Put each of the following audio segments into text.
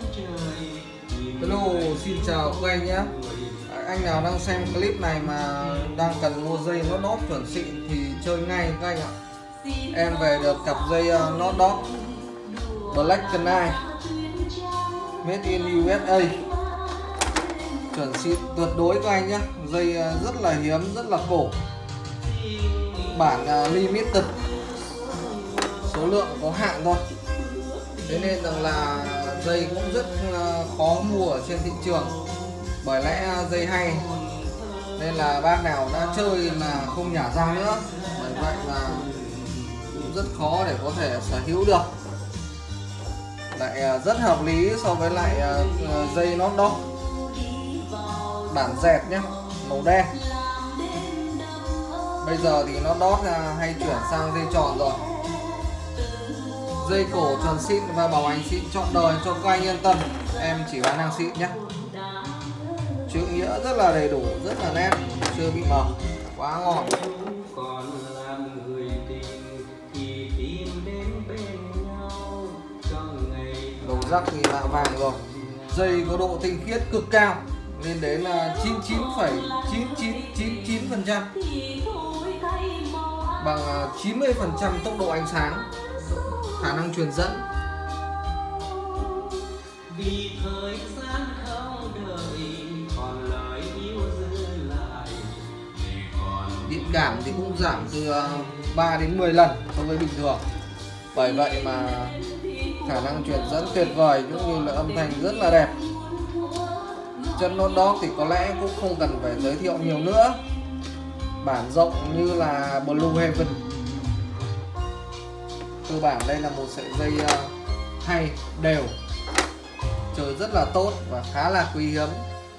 Hello, xin chào các anh nhé. Anh nào đang xem clip này mà đang cần mua dây nót đót chuẩn xịn thì chơi ngay các anh ạ. Em về được cặp dây nót đót Black Knight made in USA, chuẩn xịn tuyệt đối các anh nhé. Dây rất là hiếm, rất là cổ, bản limited, số lượng có hạn thôi. Thế nên rằng là dây cũng rất khó mua ở trên thị trường, bởi lẽ dây hay nên là bác nào đã chơi là không nhả răng nữa, bởi vậy là cũng rất khó để có thể sở hữu được. Lại rất hợp lý so với lại dây nót đót bản dẹt nhé, màu đen. Bây giờ thì nót đót hay chuyển sang dây tròn rồi. Dây cổ tròn xịn và bảo hành xịn trọn đời cho các anh yên tâm. Em chỉ bán hàng xịn nhé. Chữ nghĩa rất là đầy đủ, rất là nét, chưa bị mờ, quá ngon. Đầu rắc thì là vàng rồi. Dây có độ tinh khiết cực cao, lên đến là 99,9999%, bằng 90% tốc độ ánh sáng, khả năng truyền dẫn. Vì thời gian không đợi, còn lời yêu giữ lại. Điện cảm thì cũng giảm từ 3 đến 10 lần so với bình thường. Bởi vậy mà khả năng truyền dẫn tuyệt vời, cũng như là âm thanh rất là đẹp. Chân nót đót thì có lẽ cũng không cần phải giới thiệu nhiều nữa. Bản rộng như là Blue Heaven. Cơ bản đây là một sợi dây hay, đều, chơi rất là tốt và khá là quý hiếm.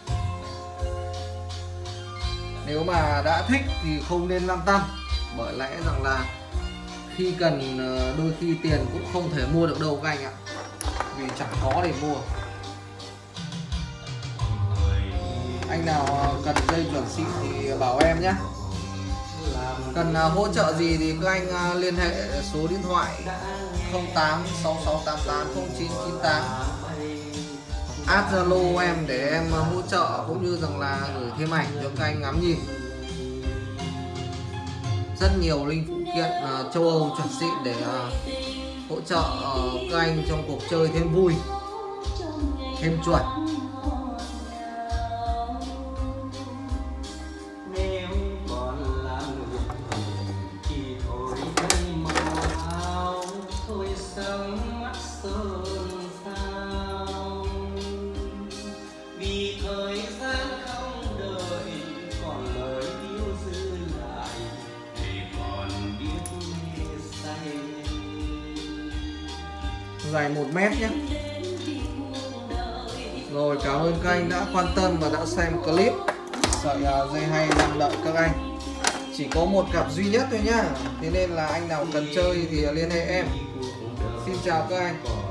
Nếu mà đã thích thì không nên lăn tăn, bởi lẽ rằng là khi cần đôi khi tiền cũng không thể mua được đâu các anh ạ, vì chẳng có để mua. Anh nào cần dây chuẩn xịn thì bảo em nhé. Cần hỗ trợ gì thì các anh liên hệ số điện thoại 0866880998, add Zalo em để em hỗ trợ, cũng như rằng là gửi thêm ảnh cho các anh ngắm nhìn. Rất nhiều linh phụ kiện châu Âu chuẩn xịn để hỗ trợ các anh trong cuộc chơi thêm vui, thêm chuẩn. Dài 1 mét nhé. Rồi, cảm ơn các anh đã quan tâm và đã xem clip. Sợi dây hay đang đợi các anh. Chỉ có một cặp duy nhất thôi nhá. Thế nên là anh nào cần chơi thì liên hệ em. Xin chào các anh.